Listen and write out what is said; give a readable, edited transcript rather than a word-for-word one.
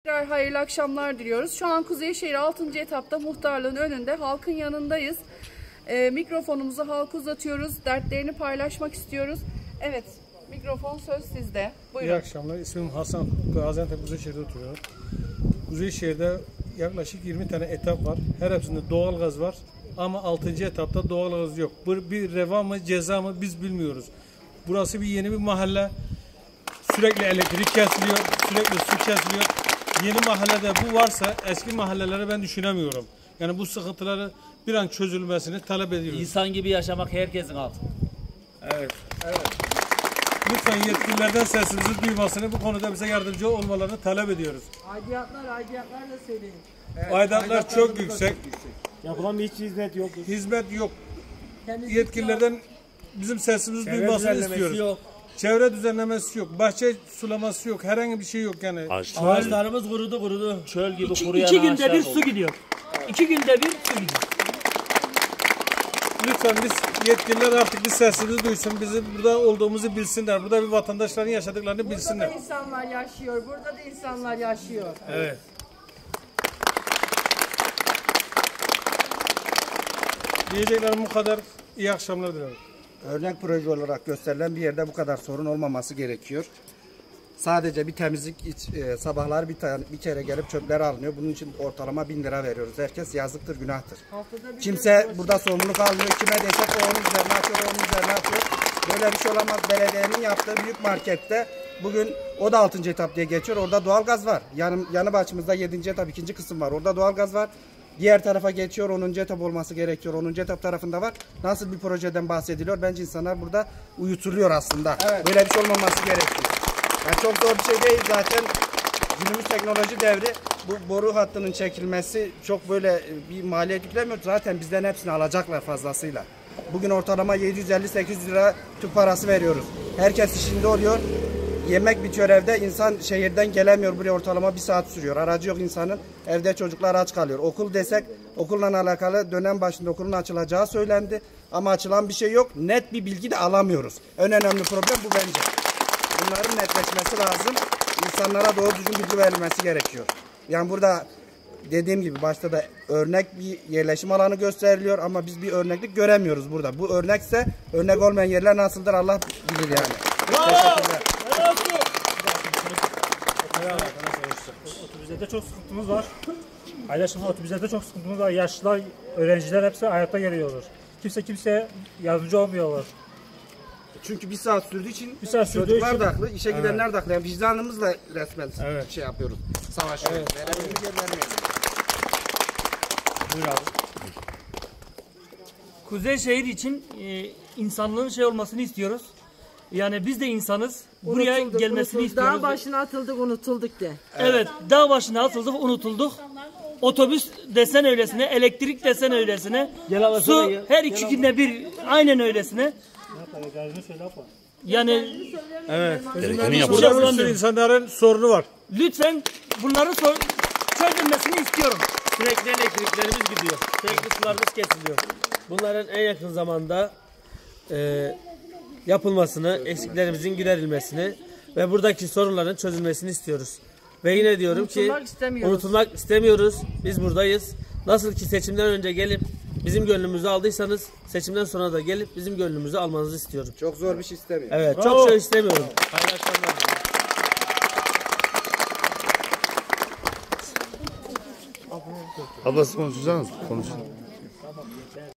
Tekrar hayırlı akşamlar diliyoruz. Şu an Kuzeyşehir 6. etapta muhtarlığın önünde halkın yanındayız. Mikrofonumuzu halka uzatıyoruz. Dertlerini paylaşmak istiyoruz. Evet, mikrofon söz sizde. Buyurun. İyi akşamlar. İsmim Hasan. Gaziantep Kuzeyşehir'de oturuyorum. Kuzeyşehir'de yaklaşık 20 tane etap var. Her hepsinde doğalgaz var. Ama 6. etapta doğalgaz yok. Bu bir reva mı ceza mı biz bilmiyoruz. Burası yeni bir mahalle. Sürekli elektrik kesiliyor. Sürekli su kesiliyor. Yeni mahallede bu varsa eski mahallelere ben düşünemiyorum. Yani bu sıkıntıları bir an çözülmesini talep ediyoruz. İnsan gibi yaşamak herkesin altı. Evet. Lütfen yetkililerden sesimizi duymasını, bu konuda bize yardımcı olmalarını talep ediyoruz. Aidiyatlar da söyleyin. Evet, aidatlar çok yüksek. Yapılan bir hiç hizmet yok. Hizmet yok. Yetkililerden bizim sesimizi duymasını istiyoruz. Yok. Çevre düzenlemesi yok. Bahçe sulaması yok. Herhangi bir şey yok yani. Ağaçlarımız kurudu. Çöl gibi kuruyan İki günde bir oldu. su gidiyor. 2 günde bir su gidiyor. Lütfen biz yetkililer artık bir sesimizi duysun. Bizim burada olduğumuzu bilsinler. Burada bir vatandaşların yaşadıklarını bilsinler. Burada da insanlar yaşıyor. Burada da insanlar yaşıyor. Evet. Diyeceklerim bu kadar. İyi akşamlar dilerim. Örnek proje olarak gösterilen bir yerde bu kadar sorun olmaması gerekiyor. Sadece bir temizlik sabahlar bir kere gelip çöpler alınıyor. Bunun için ortalama 1000 lira veriyoruz. Herkes yazıktır, günahtır. Kimse burada sorumluluk almıyor. Kime desek o onun üzerine atıyor, Böyle bir şey olamaz. Belediyenin yaptığı büyük markette bugün o da 6. etap diye geçiyor. Orada doğalgaz var. Yanı başımızda 7. etap 2. kısım var. Orada doğalgaz var. Diğer tarafa geçiyor, 10. etap olması gerekiyor. 10. etap tarafında var. Nasıl bir projeden bahsediliyor? Bence insanlar burada uyutuluyor aslında. Evet. Böyle bir şey olmaması gerekiyor. Yani çok zor bir şey değil zaten. Günümüz teknoloji devri. Bu boru hattının çekilmesi çok böyle bir maliyet yüklemiyor. Zaten bizden hepsini alacaklar fazlasıyla. Bugün ortalama 750-800 lira tüp parası veriyoruz. Herkes işinde oluyor. Yemek bitiyor evde. İnsan şehirden gelemiyor. Buraya ortalama 1 saat sürüyor. Aracı yok insanın. Evde çocuklar aç kalıyor. Okul desek okulla alakalı dönem başında okulun açılacağı söylendi. Ama açılan bir şey yok. Net bir bilgi de alamıyoruz. En önemli problem bu bence. Bunların netleşmesi lazım. İnsanlara doğru düzgün bilgi verilmesi gerekiyor. Yani burada dediğim gibi başta da örnek bir yerleşim alanı gösteriliyor ama biz bir örneklik göremiyoruz burada. Bu örnekse örnek olmayan yerler nasıldır Allah bilir yani. Teşekkürler. Otobüslerde çok sıkıntımız var. Paylaşımlı otobüslerde çok sıkıntımız var. Yaşlılar, öğrenciler hepsi ayakta geliyorlar. Kimseye yardımcı olmuyorlar. Çünkü 1 saat sürdüğü için çocuklar da haklı, işe gidenler de haklı. Yani vicdanımızla resmen şey yapıyoruz. Savaşıyoruz. Buyur abi. Kuzeyşehir için insanlığın olmasını istiyoruz. Yani biz de insanız. Buraya gelmesini istiyoruz. Dağ başına atıldık, unutulduk de. Evet, dağ başına atıldık, unutulduk. Otobüs desen öylesine, elektrik desen öylesine. Su her 2 günde bir aynen öylesine. Yani Burada insanların sorunu var. lütfen bunları çözülmesini istiyorum. Sürekli elektriklerimiz gidiyor. Sürekli sularımız kesiliyor. Bunların en yakın zamanda yapılmasını, eksiklerimizin giderilmesini ve buradaki sorunların çözülmesini istiyoruz. Ve yine diyorum unutulmak istemiyoruz. Biz buradayız. Nasıl ki seçimden önce gelip bizim gönlümüzü aldıysanız seçimden sonra da gelip bizim gönlümüzü almanızı istiyorum. Çok zor bir şey istemiyorum. Evet, çok şey istemiyorum. Paylaşanlar. Ablası konuşacağız. Konuşun.